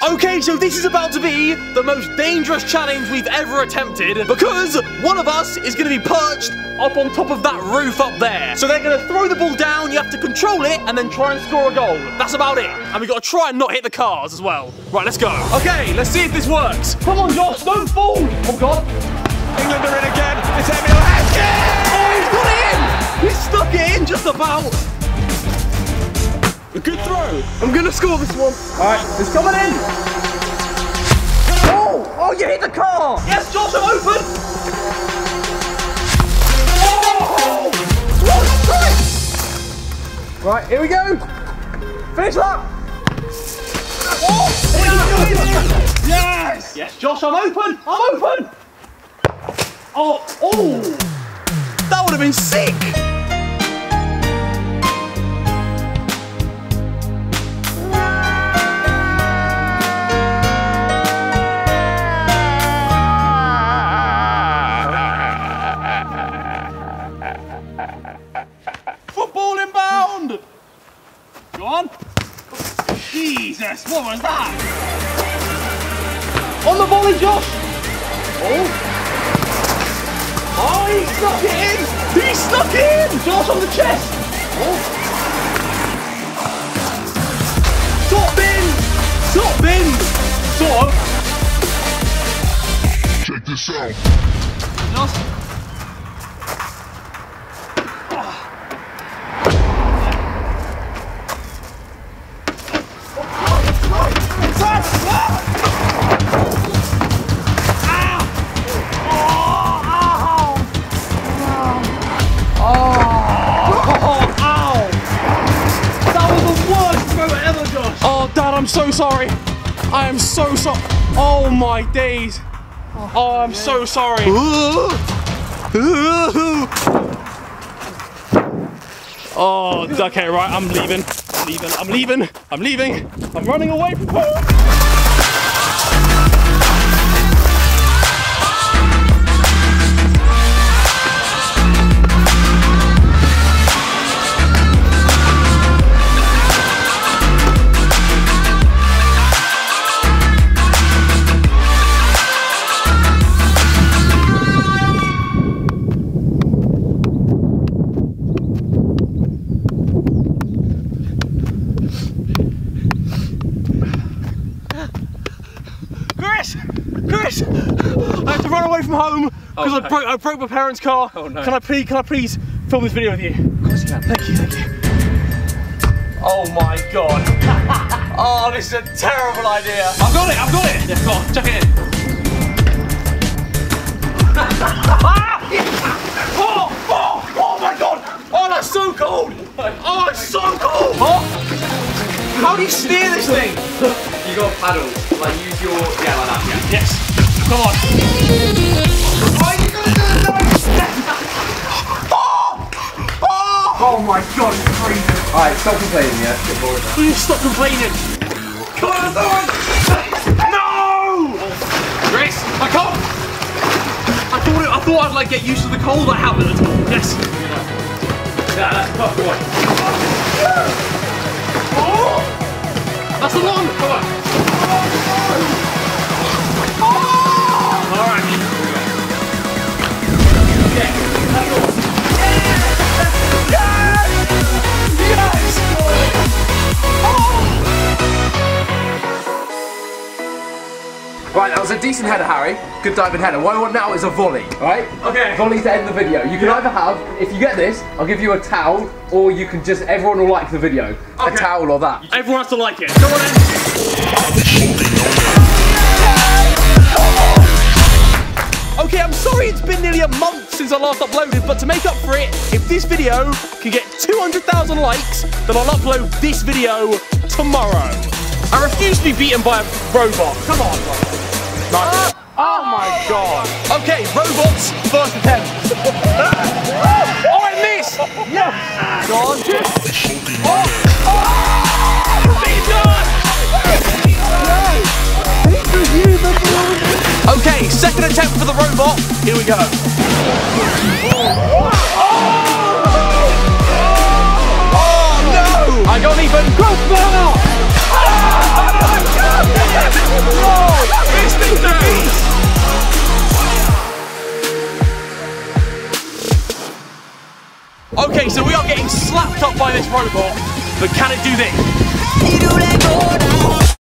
Okay, so this is about to be the most dangerous challenge we've ever attempted because one of us is going to be perched up on top of that roof up there. So they're going to throw the ball down, you have to control it, and then try and score a goal. That's about it. And we've got to try and not hit the cars as well. Right, let's go. Okay, let's see if this works. Come on, Josh, don't fall. Oh, God. England are in again. It's Emil Heskey! Oh, he's got it in. He stuck it in just about. A good throw. I'm going to score this one. All right, it's coming in. Oh, you hit the car. Yes, Josh, I'm open. Right, here we go. Finish that. Oh, yes. Yes, Josh, I'm open. I'm open. Oh, that would have been sick. Football inbound. Go on. Jesus, what was that? On the volley, Josh. Oh, he stuck it in. He stuck it in. Josh on the chest. Top bin. Top bin. Sort of. Check this out. Josh. I'm so sorry. I am so sorry. Oh my days. Oh, I'm so sorry. Oh, okay, right. I'm leaving. I'm leaving. I'm running away from home. Chris! I have to run away from home because I broke my parents' car. Oh no. Can I please film this video with you? Of course you can. Thank you. Oh my god. Oh, this is a terrible idea. I've got it. Yeah, go on, chuck it in. Oh my god! Oh, that's so cold! Oh, it's so cold! Oh. How do you steer this thing? You got paddles. Like use your like that. Yeah. Yes. Come on. Oh, you gotta do it! Oh my god, it's freezing. Alright, stop complaining, yeah. Get bored of that. Please stop complaining. Come on, someone! No! Chris, I can't! I thought I'd like get used to the cold that happened. Yes. Yeah, that's a tough one. Oh! That's the one! Come on. Alright. Yeah, that's all. Right, that was a decent header, Harry. Good diving header. What I want now is a volley, right? Okay. Volley to end the video. You can either have, if you get this, I'll give you a towel, or you can just, everyone will like the video. Okay. A towel or that. Everyone has to like it. Go on then. Okay, I'm sorry it's been nearly a month since I last uploaded, but to make up for it, if this video can get 200,000 likes, then I'll upload this video tomorrow. I refuse to be beaten by a robot. Come on, bro. Nice. Oh my god. Okay, robots, first attempt. Oh, I missed! Yes! Go on. Okay, second attempt for the robot. Here we go. Oh no! I got even. Crossbar! Oh my god! Okay, so we are getting slapped up by this robot, but can it do this?